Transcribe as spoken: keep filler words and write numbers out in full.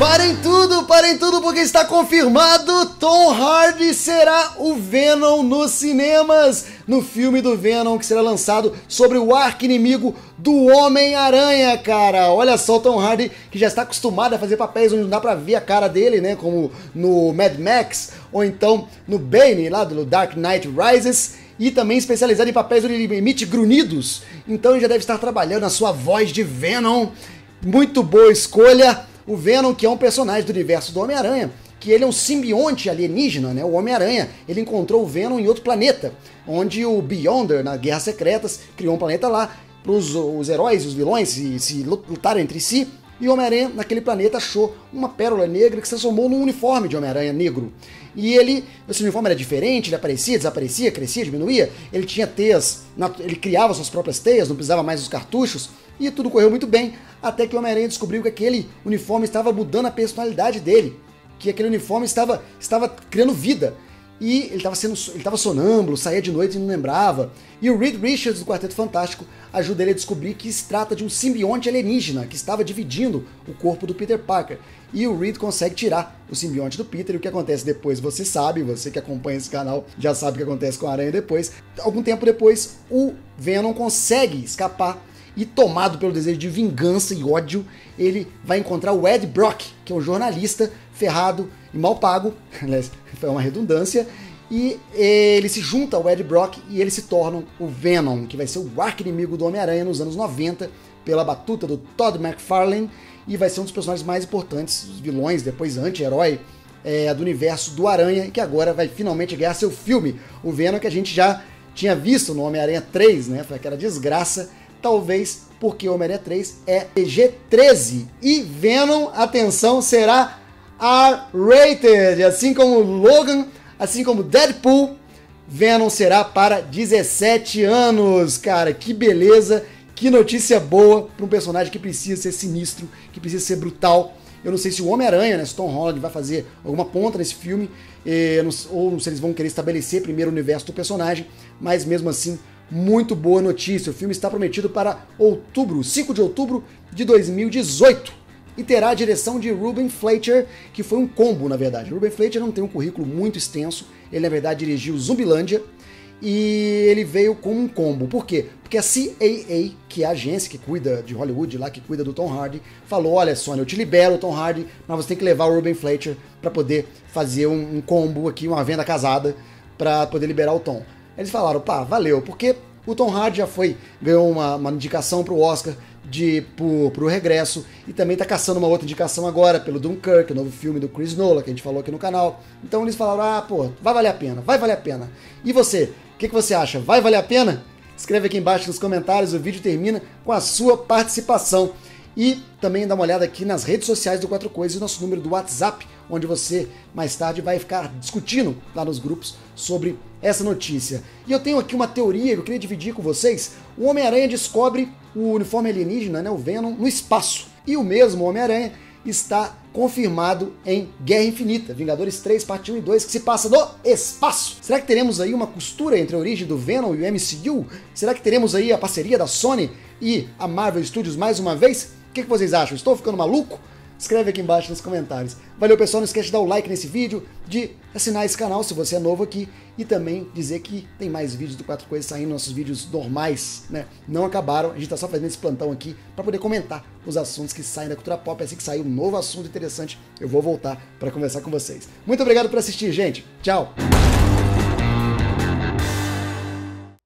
Parem tudo, parem tudo, porque está confirmado, Tom Hardy será o Venom nos cinemas, no filme do Venom que será lançado sobre o arqui-inimigo do Homem-Aranha, cara. Olha só, o Tom Hardy, que já está acostumado a fazer papéis onde não dá pra ver a cara dele, né, como no Mad Max, ou então no Bane, lá do Dark Knight Rises, e também especializado em papéis onde ele emite grunhidos, então ele já deve estar trabalhando a sua voz de Venom. Muito boa escolha. O Venom, que é um personagem do universo do Homem-Aranha, que ele é um simbionte alienígena, né? O Homem-Aranha, ele encontrou o Venom em outro planeta, onde o Beyonder, na Guerras Secretas, criou um planeta lá para os heróis e os vilões se, se lutarem entre si, e o Homem-Aranha, naquele planeta, achou uma pérola negra que se transformou num uniforme de Homem-Aranha negro. E ele, esse uniforme era diferente, ele aparecia, desaparecia, crescia, diminuía, ele tinha teias, ele criava suas próprias teias, não precisava mais dos cartuchos, e tudo correu muito bem, até que o Homem-Aranha descobriu que aquele uniforme estava mudando a personalidade dele, que aquele uniforme estava, estava criando vida, e ele estava sendo, ele estava sonâmbulo, saía de noite e não lembrava. E o Reed Richards, do Quarteto Fantástico, ajuda ele a descobrir que se trata de um simbionte alienígena que estava dividindo o corpo do Peter Parker. E o Reed consegue tirar o simbionte do Peter, e o que acontece depois você sabe, você que acompanha esse canal já sabe o que acontece com a Aranha depois. Algum tempo depois, o Venom consegue escapar e, tomado pelo desejo de vingança e ódio, ele vai encontrar o Ed Brock, que é um jornalista ferrado e mal pago, aliás, foi uma redundância, e ele se junta ao Ed Brock e eles se tornam o Venom, que vai ser o arqui-inimigo do Homem-Aranha nos anos noventa, pela batuta do Todd McFarlane, e vai ser um dos personagens mais importantes, os vilões, depois anti-herói, é, do universo do Aranha, que agora vai finalmente ganhar seu filme, o Venom, que a gente já tinha visto no Homem-Aranha três, né, foi aquela desgraça, talvez porque o Homem-Aranha três é P G treze, e Venom, atenção, será R-rated, assim como Logan, assim como Deadpool, Venom será para dezessete anos, cara, que beleza, que notícia boa para um personagem que precisa ser sinistro, que precisa ser brutal. Eu não sei se o Homem-Aranha, né, se Tom Holland vai fazer alguma ponta nesse filme, eh, ou se eles vão querer estabelecer primeiro o universo do personagem, mas mesmo assim, muito boa notícia. O filme está prometido para outubro, cinco de outubro de dois mil e dezoito. E terá a direção de Ruben Fleischer, que foi um combo, na verdade. Ruben Fleischer não tem um currículo muito extenso, ele na verdade dirigiu Zumbilândia, e ele veio com um combo. Por quê? Porque a C A A, que é a agência que cuida de Hollywood, lá que cuida do Tom Hardy, falou, olha Sony, eu te libero o Tom Hardy, mas você tem que levar o Ruben Fleischer para poder fazer um, um combo aqui, uma venda casada, para poder liberar o Tom. Eles falaram, pá, valeu, porque o Tom Hardy já foi, ganhou uma, uma indicação pro Oscar de, pro, pro Regresso, e também tá caçando uma outra indicação agora pelo Dunkirk, o novo filme do Chris Nolan, que a gente falou aqui no canal. Então eles falaram, ah, pô, vai valer a pena, vai valer a pena. E você, o que, que você acha? Vai valer a pena? Escreve aqui embaixo nos comentários, o vídeo termina com a sua participação. E também dá uma olhada aqui nas redes sociais do Quatro Coisas e o nosso número do WhatsApp, onde você mais tarde vai ficar discutindo lá nos grupos sobre essa notícia. E eu tenho aqui uma teoria que eu queria dividir com vocês. O Homem-Aranha descobre o uniforme alienígena, né, o Venom, no espaço. E o mesmo Homem-Aranha está confirmado em Guerra Infinita, Vingadores três, parte um e dois, que se passa no espaço. Será que teremos aí uma costura entre a origem do Venom e o M C U? Será que teremos aí a parceria da Sony e a Marvel Studios mais uma vez? O que, que vocês acham? Estou ficando maluco? Escreve aqui embaixo nos comentários. Valeu, pessoal, não esquece de dar o like nesse vídeo, de assinar esse canal se você é novo aqui, e também dizer que tem mais vídeos do Quatro Coisas saindo, nossos vídeos normais, né? Não acabaram, a gente tá só fazendo esse plantão aqui para poder comentar os assuntos que saem da cultura pop. Assim que sair um novo assunto interessante, eu vou voltar para conversar com vocês. Muito obrigado por assistir, gente. Tchau!